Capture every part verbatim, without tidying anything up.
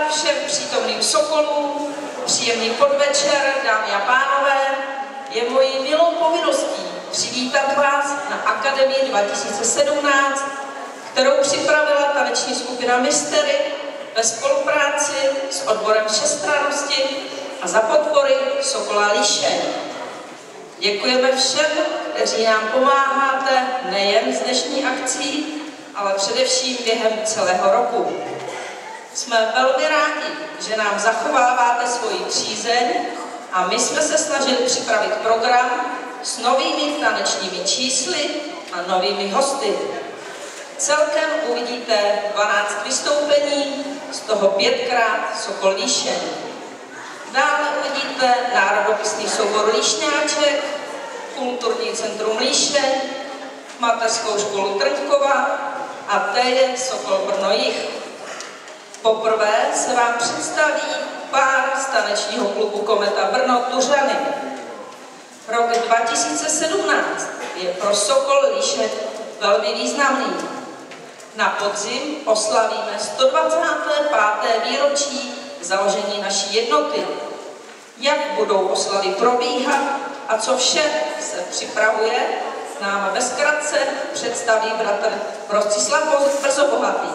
všem přítomným sokolům, příjemný podvečer, dámy a pánové. Je mojí milou povinností přivítat vás na Akademii dva tisíce sedmnáct, kterou připravila taneční skupina Mystery ve spolupráci s odborem všestrannosti a za podpory Sokola Líšeň. Děkujeme všem, kteří nám pomáháte nejen s dnešní akcí, ale především během celého roku. Jsme velmi rádi, že nám zachováváte svoji přízeň a my jsme se snažili připravit program s novými tanečními čísly a novými hosty. Celkem uvidíte dvanáct vystoupení, z toho pětkrát Sokol Líšeň. Dále uvidíte národopisný soubor Líšňáček, kulturní centrum Líšeň, mateřskou školu Trňkova a té je Sokol Brno Jih. Poprvé se vám představí pár z tanečního klubu Kometa Brno Tuřany. Rok dva tisíce sedmnáct je pro Sokol Líšeň velmi významný. Na podzim oslavíme sto dvacáté páté výročí založení naší jednoty. Jak budou oslavy probíhat a co vše se připravuje, nám ve zkratce představí bratr Rostislav Brzobohatý.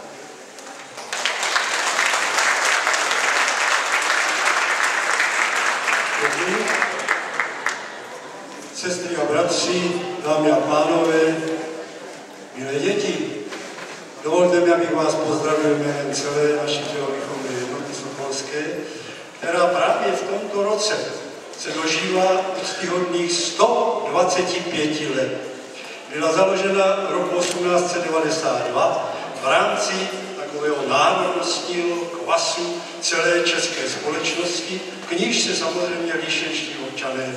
Sestry a bratři, dámy a pánové, milé děti, dovolte mi, abych vás pozdravil jménem celé naší tělovýchovné jednoty sokolské, která právě v tomto roce se dožívá úctyhodných sto dvacet pět let. Byla založena roku osmnáct set devadesát dva v rámci takového národnostního kvasu celé české společnosti, k níž se samozřejmě líšenští občané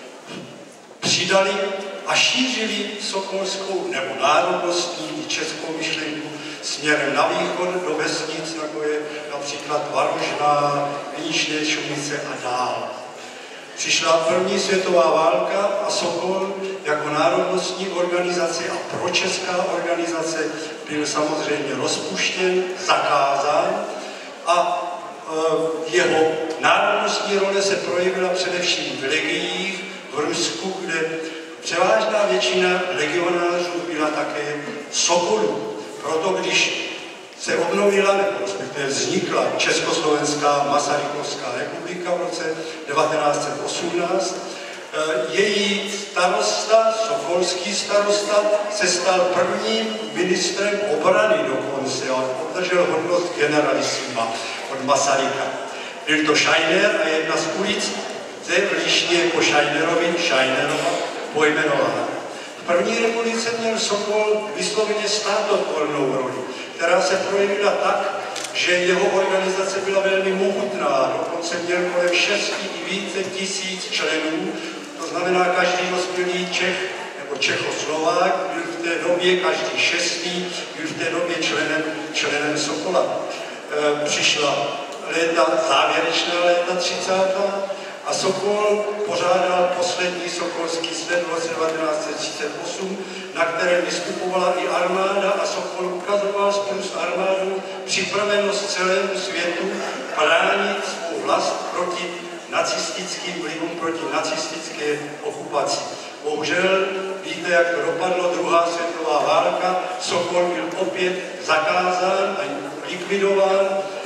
přidali a šířili sokolskou nebo národnostní českou myšlenku směrem na východ do vesnic, jako je například Varožná, Nížné Šumice a dál. Přišla první světová válka a Sokol jako národnostní organizace a pročeská organizace byl samozřejmě rozpuštěn, zakázán a e, jeho národnostní role se projevila především v legiích v Rusku, kde převážná většina legionářů byla také Sokolů. Proto když se obnovila, nebo respektive vznikla Československá Masarykovská republika v roce devatenáct set osmnáct, její starosta, sokolský starosta, se stal prvním ministrem obrany dokonce a obdržel hodnost generalissima od Masaryka. Byl to Šajner a jedna z ulic v Líšně po Šajnerovi, Šajnerova, pojmenována. V první republice měl Sokol vysloveně státotvornou roli, která se projevila tak, že jeho organizace byla velmi mohutná, dokonce měl kolem šesti i více tisíc členů, to znamená každý dospělý Čech nebo Čechoslovák byl v té době, každý šestý byl v té době členem, členem Sokola. E, přišla léta, závěrečná léta třicátá a Sokol pořádal poslední sokolský svět v roce devatenáct set třicet osm, na kterém vystupovala i armáda a Sokol ukazoval spolu s armádou připravenost celému světu bránit svou vlast proti nacistickým vlivům, proti nacistické okupaci. Bohužel víte, jak to dopadlo, druhá světová válka, Sokol byl opět zakázán a likvidován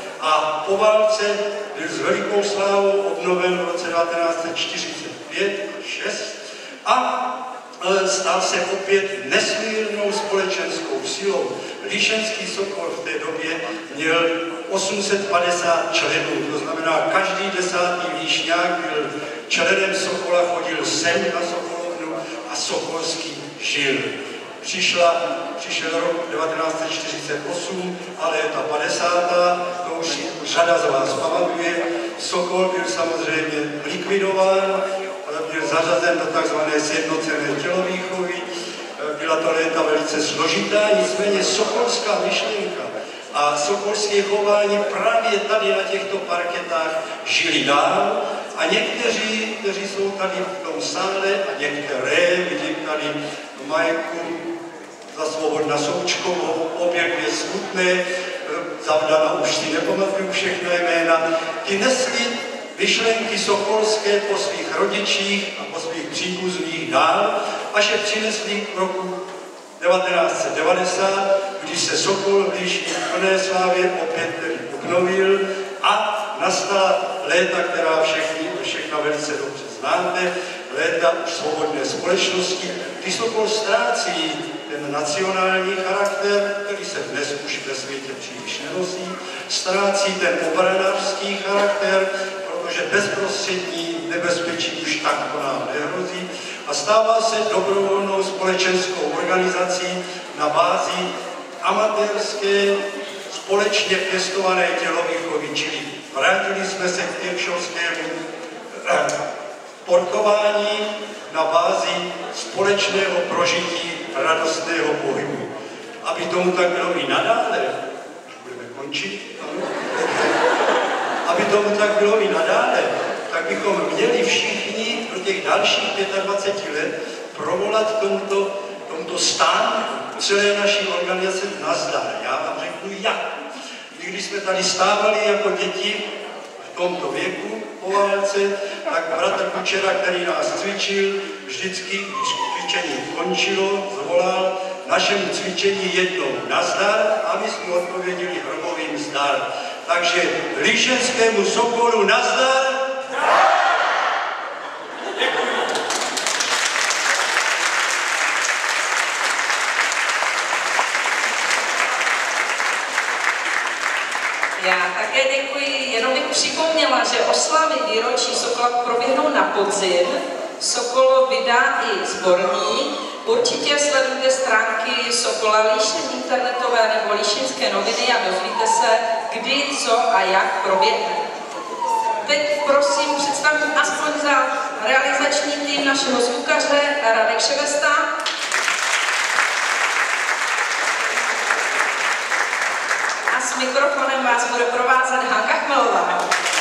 a po válce byl s velikou slávou obnoven v roce devatenáct set čtyřicet pět šest a stal se opět nesmírnou společenskou silou. Líšenský Sokol v té době měl osm set padesát členů, to znamená každý desátý líšňák byl členem Sokola, chodil sem na Sokolovnu a sokolský žil. Přišla, přišel rok devatenáct set čtyřicet osm a léta padesátá, to už řada z vás pamatuje. Sokol byl samozřejmě likvidován, byl zařazen do tzv. Sjednocené tělovýchovy. Byla to léta velice složitá, nicméně sokolská myšlenka a sokolské chování právě tady na těchto parketách žili dál a někteří, kteří jsou tady v tom sále a některé, vidím tady Majku za Svobodna Součkovou, obě dvě smutné, Zavdana, už si nepamatuju všechna jména, ti nesli myšlenky sokolské po svých rodičích a po svých příbuzných dál, až je přinesli k roku devatenáct set devadesát, když se Sokol v Líšni v plné slávě opět tedy obnovil a nastala léta, která všechny, všechna velice dobře znáte, léta už svobodné společnosti, kdy Sokol ztrácí ten nacionální charakter, který se dnes už ve světě příliš nenosí, ztrácí ten obranářský charakter, protože bezprostřední nebezpečí už tak po nám nehrozí a stává se dobrovolnou společenskou organizací na bázi amatérské, společně pěstované tělovýchovy, čili vrátili jsme se k kirchhoffskému porkování na bázi společného prožití radostného pohybu. Aby tomu tak bylo i nadále, budeme končit, aby tomu tak bylo i nadále, tak bychom měli všichni do těch dalších dvacet pět let provolat tomuto, tomuto stánku celé naší organizace nazdar. Já vám řeknu jak. Když jsme tady stávali jako děti v tomto věku po válce, tak bratr Kučera, který nás cvičil, vždycky, když cvičení končilo, zvolal našemu cvičení jednou nazdar a my jsme odpověděli hrobovým zdar. Takže Líšenskému Sokolu nazdar! Já také děkuji, jenom bych připomněla, že oslavy výročí Sokola proběhnou na podzim. Sokol vydá i sborník. Určitě sledujte stránky Sokola Líšeň internetové nebo Líšeňské noviny a dozvíte se, kdy, co a jak proběhne. Teď prosím představím aspoň za realizační tým našeho zvukaře Radek Ševesta. A s mikrofonem vás bude provázet Hanka Chmelová.